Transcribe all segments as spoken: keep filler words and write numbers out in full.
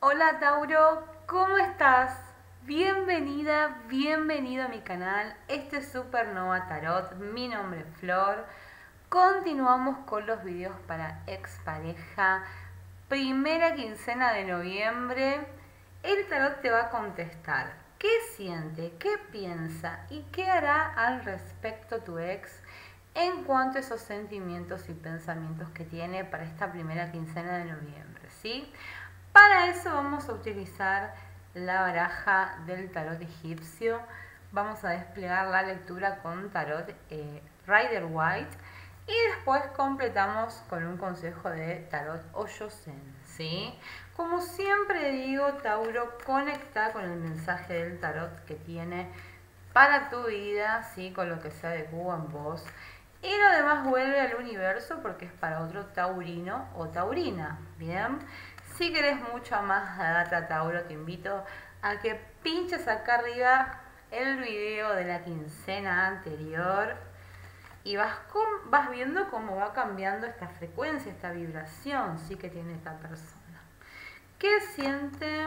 Hola Tauro, ¿cómo estás? Bienvenida, bienvenido a mi canal. Este es Supernova Tarot, mi nombre es Flor. Continuamos con los videos para expareja. Primera quincena de noviembre. El tarot te va a contestar qué siente, qué piensa y qué hará al respecto tu ex en cuanto a esos sentimientos y pensamientos que tiene para esta primera quincena de noviembre, ¿sí? Para eso vamos a utilizar la baraja del tarot egipcio. Vamos a desplegar la lectura con tarot eh, Rider White y después completamos con un consejo de tarot Oyosen, ¿sí? Como siempre digo, Tauro, conecta con el mensaje del tarot que tiene para tu vida, ¿sí? Con lo que se adecua en vos. Y lo demás vuelve al universo porque es para otro taurino o taurina, ¿bien? Si querés mucha más data, Tauro, te invito a que pinches acá arriba el video de la quincena anterior y vas, con, vas viendo cómo va cambiando esta frecuencia, esta vibración, sí, que tiene esta persona. ¿Qué siente?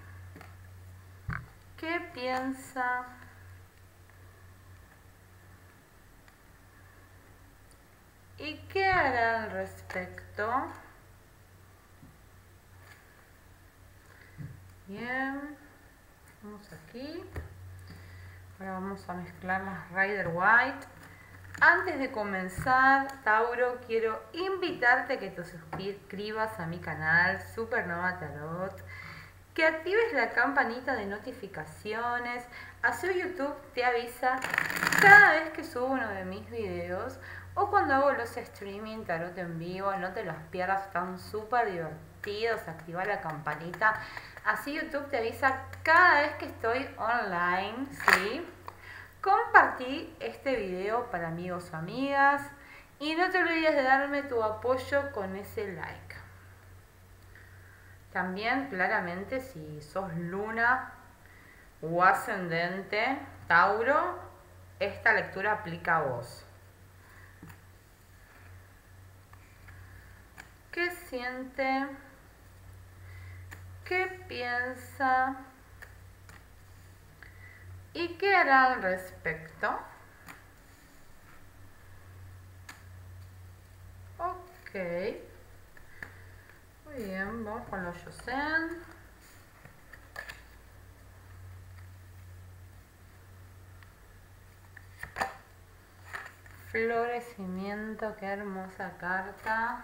¿Qué piensa? ¿Y qué hará al respecto? Bien, vamos aquí. Ahora vamos a mezclar las Rider White. Antes de comenzar, Tauro, quiero invitarte a que te suscribas a mi canal Supernova Tarot, que actives la campanita de notificaciones, así YouTube te avisa cada vez que subo uno de mis videos o cuando hago los streaming tarot en vivo. No te los pierdas, están súper divertidos. Activa la campanita, así YouTube te avisa cada vez que estoy online, ¿sí? Compartí este video para amigos o amigas y no te olvides de darme tu apoyo con ese like. También, claramente, si sos luna o ascendente Tauro, esta lectura aplica a vos. ¿Qué siente? ¿Qué piensa? ¿Y qué hará al respecto? Ok. Muy bien, vamos con los Yosen. Florecimiento, qué hermosa carta.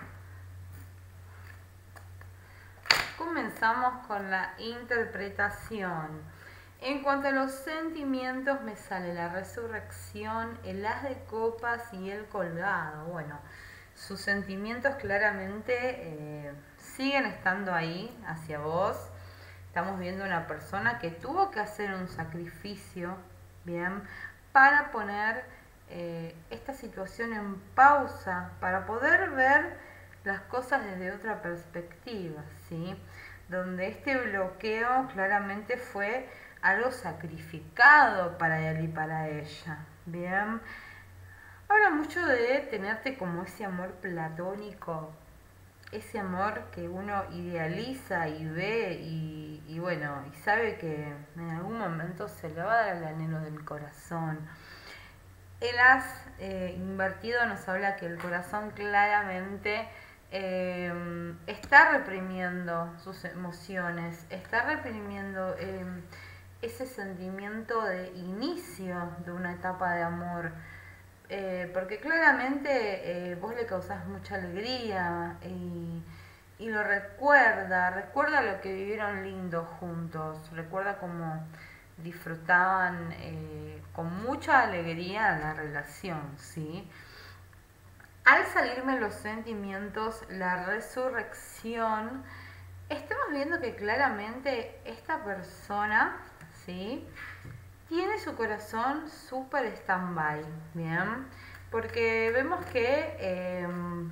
Comenzamos con la interpretación. En cuanto a los sentimientos, me sale la resurrección, el as de copas y el colgado. Bueno, sus sentimientos claramente eh, siguen estando ahí hacia vos. Estamos viendo una persona que tuvo que hacer un sacrificio, bien, para poner eh, esta situación en pausa, para poder ver las cosas desde otra perspectiva, ¿sí? Donde este bloqueo claramente fue algo sacrificado para él y para ella, ¿bien? Habla mucho de tenerte como ese amor platónico, ese amor que uno idealiza y ve y, y bueno, y sabe que en algún momento se le va a dar el anhelo del corazón. El as eh, invertido nos habla que el corazón claramente eh, está reprimiendo sus emociones, está reprimiendo eh, ese sentimiento de inicio de una etapa de amor. Eh, porque claramente eh, vos le causás mucha alegría y, y lo recuerda, recuerda lo que vivieron lindo juntos, recuerda cómo disfrutaban eh, con mucha alegría la relación, ¿sí? Al salirme los sentimientos, la resurrección, estamos viendo que claramente esta persona, ¿sí?, tiene su corazón súper stand-by, ¿bien? Porque vemos que eh,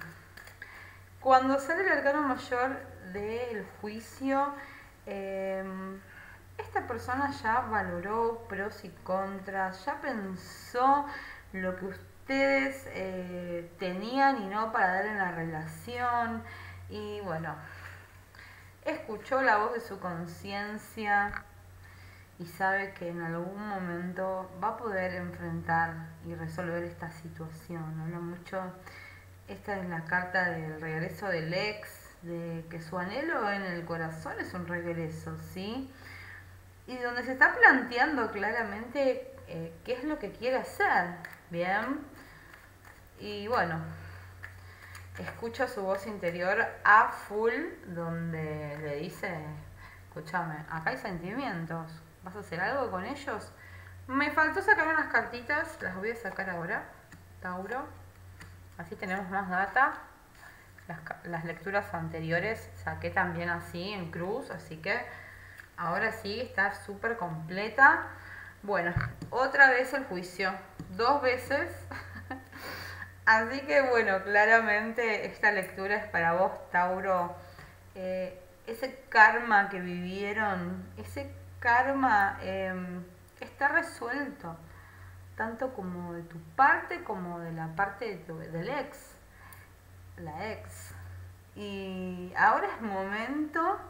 cuando sale el arcano mayor del juicio, eh, esta persona ya valoró pros y contras, ya pensó lo que ustedes eh, tenían y no para dar en la relación. Y bueno, escuchó la voz de su conciencia y sabe que en algún momento va a poder enfrentar y resolver esta situación. Habla mucho, esta es la carta del regreso del ex, de que su anhelo en el corazón es un regreso, ¿sí? Y donde se está planteando claramente eh, qué es lo que quiere hacer, ¿bien? Y bueno, escucha su voz interior a full, donde le dice, escúchame, acá hay sentimientos, ¿vas a hacer algo con ellos? Me faltó sacar unas cartitas, las voy a sacar ahora, Tauro, así tenemos más data. Las, las lecturas anteriores saqué también así en cruz, así que ahora sí está súper completa. Bueno, otra vez el juicio, dos veces. Así que bueno, claramente esta lectura es para vos, Tauro. Eh, ese karma que vivieron, ese karma eh, está resuelto, tanto como de tu parte como de la parte de tu, del ex, la ex. Y ahora es momento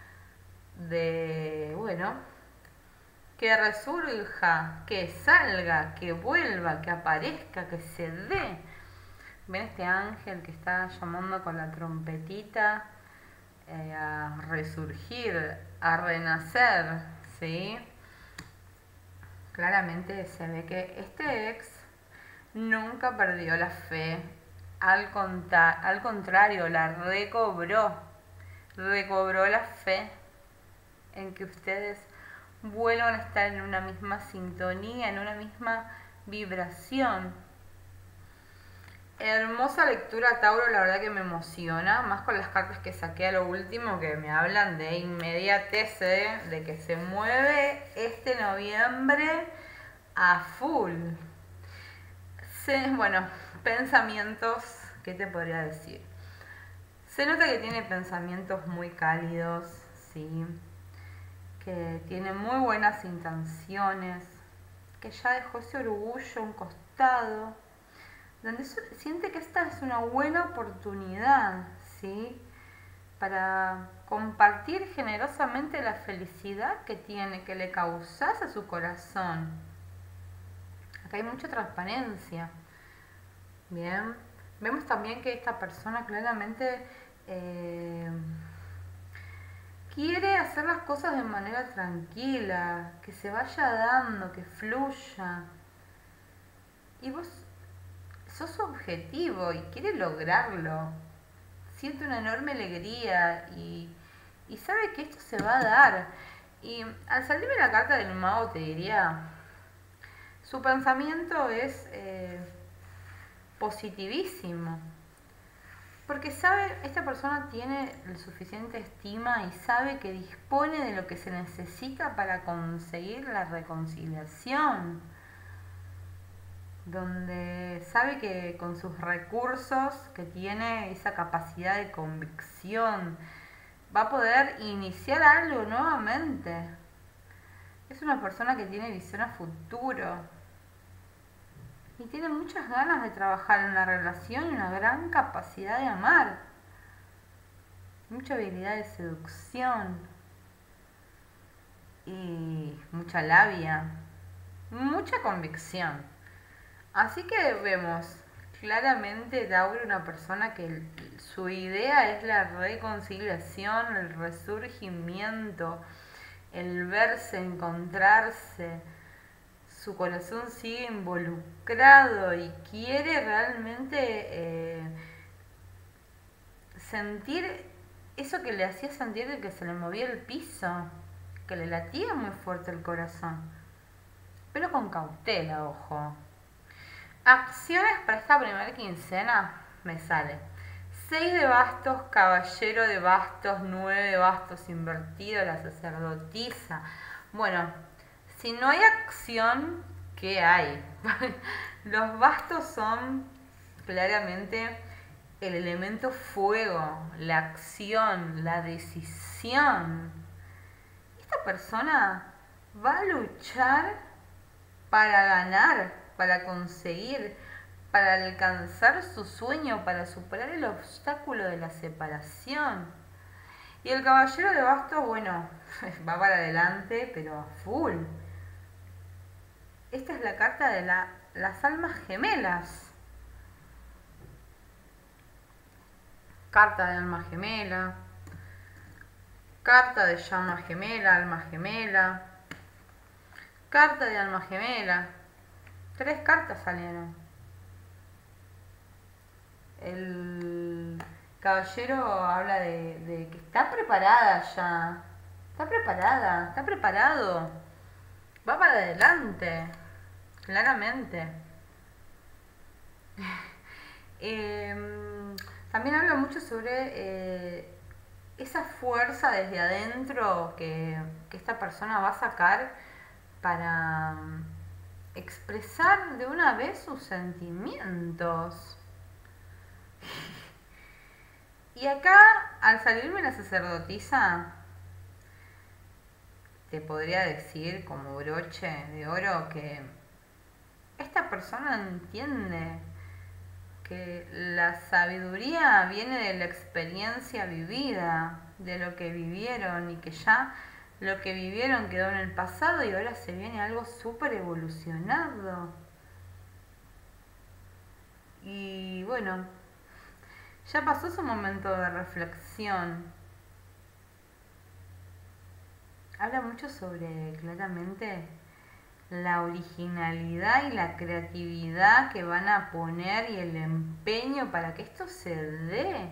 de, bueno, que resurja, que salga, que vuelva, que aparezca, que se dé. ¿Ven este ángel que está llamando con la trompetita eh, a resurgir, a renacer? ¿Sí? Claramente se ve que este ex nunca perdió la fe. Al, conta al contrario, la recobró. Recobró la fe en que ustedes vuelvan a estar en una misma sintonía, en una misma vibración. Hermosa lectura, Tauro, la verdad que me emociona, más con las cartas que saqué a lo último, que me hablan de inmediatez, ¿eh? De que se mueve este noviembre a full. Se, bueno, pensamientos, ¿qué te podría decir? Se nota que tiene pensamientos muy cálidos, ¿sí? Que tiene muy buenas intenciones, que ya dejó ese orgullo a un costado, donde siente que esta es una buena oportunidad, ¿sí? Para compartir generosamente la felicidad que tiene, que le causas a su corazón. Acá hay mucha transparencia. Bien, vemos también que esta persona claramente eh, quiere hacer las cosas de manera tranquila, que se vaya dando, que fluya. Y vos sos su objetivo y quiere lograrlo. Siente una enorme alegría y, y sabe que esto se va a dar. Y al salirme la carta del mago te diría, su pensamiento es eh, positivísimo. Porque sabe, esta persona tiene la suficiente estima y sabe que dispone de lo que se necesita para conseguir la reconciliación. Donde sabe que con sus recursos, que tiene esa capacidad de convicción, va a poder iniciar algo nuevamente. Es una persona que tiene visión a futuro y tiene muchas ganas de trabajar en la relación y una gran capacidad de amar, mucha habilidad de seducción y mucha labia, mucha convicción. Así que vemos claramente Tauro, una persona que su idea es la reconciliación, el resurgimiento, el verse, encontrarse. Su corazón sigue involucrado y quiere realmente eh, sentir eso que le hacía sentir de que se le movía el piso, que le latía muy fuerte el corazón. Pero con cautela, ojo. Acciones para esta primera quincena me sale seis de bastos, caballero de bastos, nueve de bastos invertido, la sacerdotisa. Bueno, si no hay acción, ¿qué hay? Los bastos son claramente el elemento fuego, la acción, la decisión. Esta persona va a luchar para ganar, para conseguir, para alcanzar su sueño, para superar el obstáculo de la separación. Y el caballero de bastos, bueno, va para adelante, pero full. Esta es la carta de la, las almas gemelas. Carta de alma gemela. Carta de llama gemela, alma gemela. Carta de alma gemela. Tres cartas salieron. El caballero habla de, de que está preparada ya. Está preparada, está preparado. Va para adelante. Claramente. eh, también habla mucho sobre eh, esa fuerza desde adentro que, que esta persona va a sacar para expresar de una vez sus sentimientos. Y acá, al salirme la sacerdotisa, te podría decir como broche de oro que esta persona entiende que la sabiduría viene de la experiencia vivida, de lo que vivieron y que ya lo que vivieron quedó en el pasado y ahora se viene algo súper evolucionado. Y bueno, ya pasó su momento de reflexión. Habla mucho sobre, claramente, la originalidad y la creatividad que van a poner y el empeño para que esto se dé.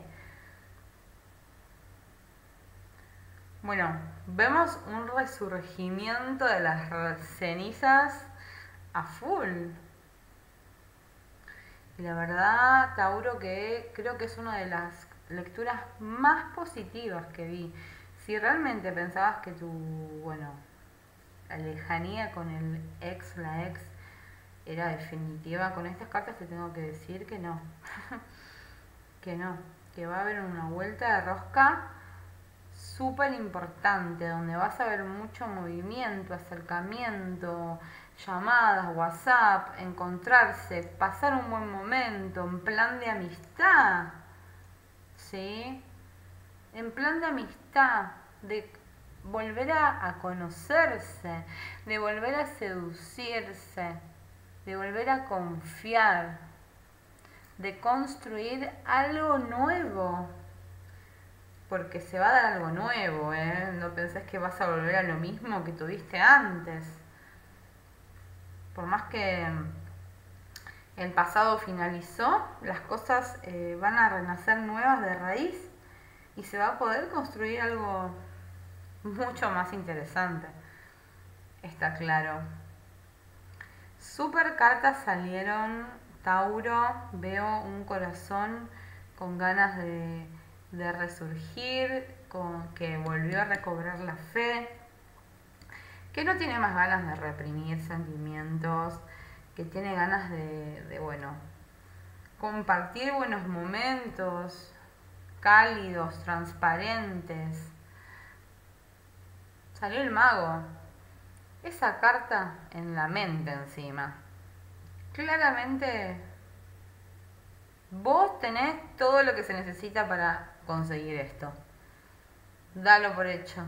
Bueno, vemos un resurgimiento de las cenizas a full. Y la verdad, Tauro, que creo que es una de las lecturas más positivas que vi. Si realmente pensabas que tu, bueno, la lejanía con el ex, la ex, era definitiva, con estas cartas te tengo que decir que no. que no, que va a haber una vuelta de rosca súper importante, donde vas a ver mucho movimiento, acercamiento, llamadas, WhatsApp, encontrarse, pasar un buen momento, en plan de amistad, ¿sí? En plan de amistad, de volver a, a conocerse, de volver a seducirse, de volver a confiar, de construir algo nuevo. Porque se va a dar algo nuevo, ¿eh? No pensés que vas a volver a lo mismo que tuviste antes. Por más que el pasado finalizó, las cosas eh, van a renacer nuevas de raíz y se va a poder construir algo mucho más interesante. Está claro. Super cartas salieron, Tauro. Veo un corazón con ganas de... de resurgir, con, que volvió a recobrar la fe, que no tiene más ganas de reprimir sentimientos, que tiene ganas de, de bueno, compartir buenos momentos, cálidos, transparentes. Salió el mago, esa carta en la mente encima. Claramente vos tenés todo lo que se necesita para conseguir esto. Dalo por hecho.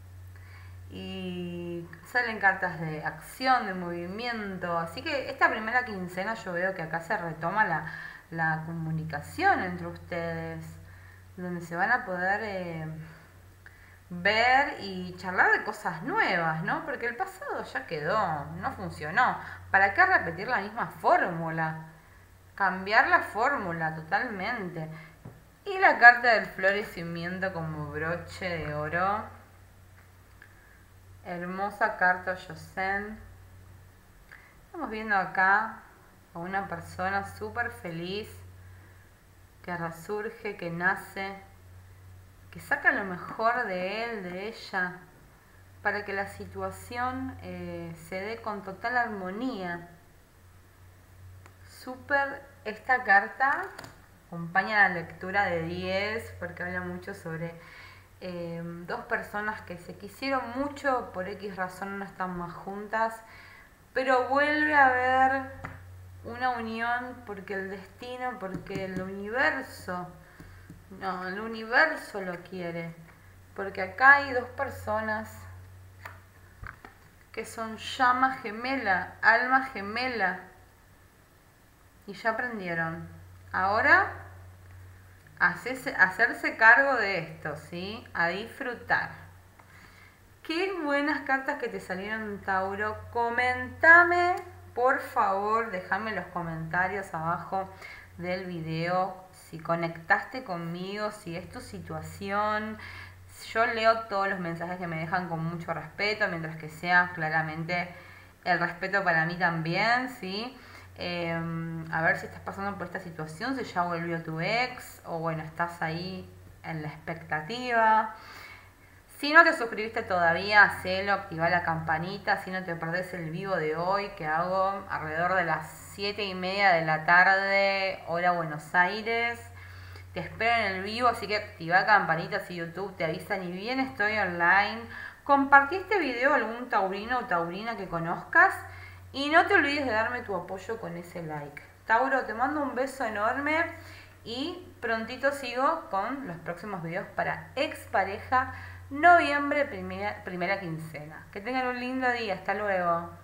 Y salen cartas de acción, de movimiento. Así que esta primera quincena yo veo que acá se retoma la, la comunicación entre ustedes, donde se van a poder eh, ver y charlar de cosas nuevas, ¿no? Porque el pasado ya quedó, no funcionó. ¿Para qué repetir la misma fórmula? Cambiar la fórmula totalmente. Y la carta del florecimiento como broche de oro. Hermosa carta, Yosen. Estamos viendo acá a una persona súper feliz, que resurge, que nace, que saca lo mejor de él, de ella, para que la situación eh, se dé con total armonía. Súper esta carta. Acompaña la lectura de diez porque habla mucho sobre eh, dos personas que se quisieron mucho, por X razón no están más juntas, pero vuelve a haber una unión porque el destino, porque el universo, no, el universo lo quiere. porque acá hay dos personas que son llama gemela, alma gemela, y ya aprendieron. Ahora, hacerse, hacerse cargo de esto, ¿sí? A disfrutar. Qué buenas cartas que te salieron, Tauro. Comentame, por favor, déjame en los comentarios abajo del video si conectaste conmigo, si es tu situación. Yo leo todos los mensajes que me dejan con mucho respeto, mientras que sea claramente el respeto para mí también, ¿sí? Eh, a ver si estás pasando por esta situación, si ya volvió tu ex, o bueno, estás ahí en la expectativa. Si no te suscribiste todavía, hacelo, activa la campanita, si no te perdés el vivo de hoy que hago alrededor de las siete y media de la tarde, hora Buenos Aires. Te espero en el vivo, así que activa la campanita si YouTube te avisa ni bien estoy online. Compartí este video a algún taurino o taurina que conozcas y no te olvides de darme tu apoyo con ese like. Tauro, te mando un beso enorme y prontito sigo con los próximos videos para expareja, noviembre, primera, primera quincena. Que tengan un lindo día, hasta luego.